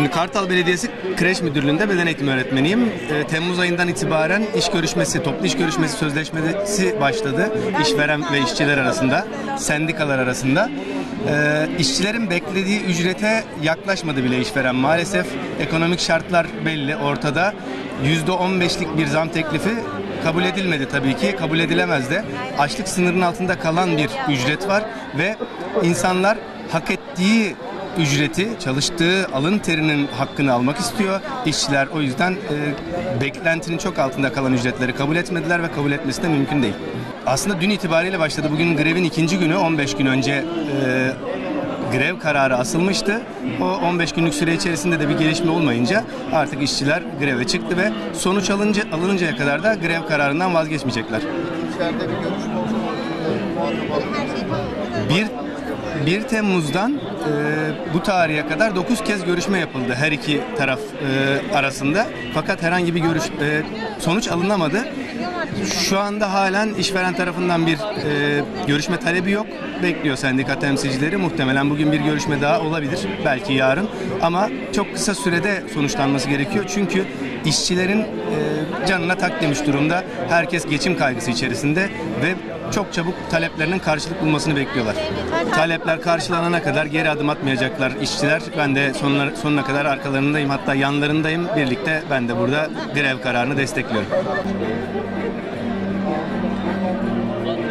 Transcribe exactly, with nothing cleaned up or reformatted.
Şimdi Kartal Belediyesi Kreş Müdürlüğü'nde beden eğitimi öğretmeniyim. E, Temmuz ayından itibaren iş görüşmesi, toplu iş görüşmesi sözleşmesi başladı. İşveren ve işçiler arasında, sendikalar arasında. E, işçilerin beklediği ücrete yaklaşmadı bile işveren. Maalesef ekonomik şartlar belli, ortada. yüzde on beşlik bir zam teklifi kabul edilmedi tabii ki. Kabul edilemez de. Açlık sınırının altında kalan bir ücret var ve insanlar hak ettiği ücreti, çalıştığı alın terinin hakkını almak istiyor. İşçiler o yüzden e, beklentinin çok altında kalan ücretleri kabul etmediler ve kabul etmesi de mümkün değil. Aslında dün itibariyle başladı. Bugün grevin ikinci günü, on beş gün önce e, grev kararı asılmıştı. O on beş günlük süre içerisinde de bir gelişme olmayınca artık işçiler greve çıktı ve sonuç alınca, alınıncaya kadar da grev kararından vazgeçmeyecekler. Bir bir Temmuz'dan e, bu tarihe kadar dokuz kez görüşme yapıldı her iki taraf e, arasında. Fakat herhangi bir görüş e, sonuç alınamadı. Şu anda halen işveren tarafından bir e, görüşme talebi yok. Bekliyor sendika temsilcileri. Muhtemelen bugün bir görüşme daha olabilir. Belki yarın. Ama çok kısa sürede sonuçlanması gerekiyor. Çünkü işçilerin e, canına tak demiş durumda. Herkes geçim kaygısı içerisinde ve çok çabuk taleplerinin karşılık bulmasını bekliyorlar. Talepler karşılanana kadar geri adım atmayacaklar işçiler. Ben de sonuna, sonuna kadar arkalarındayım, hatta yanlarındayım. Birlikte ben de burada grev kararını destekliyorum.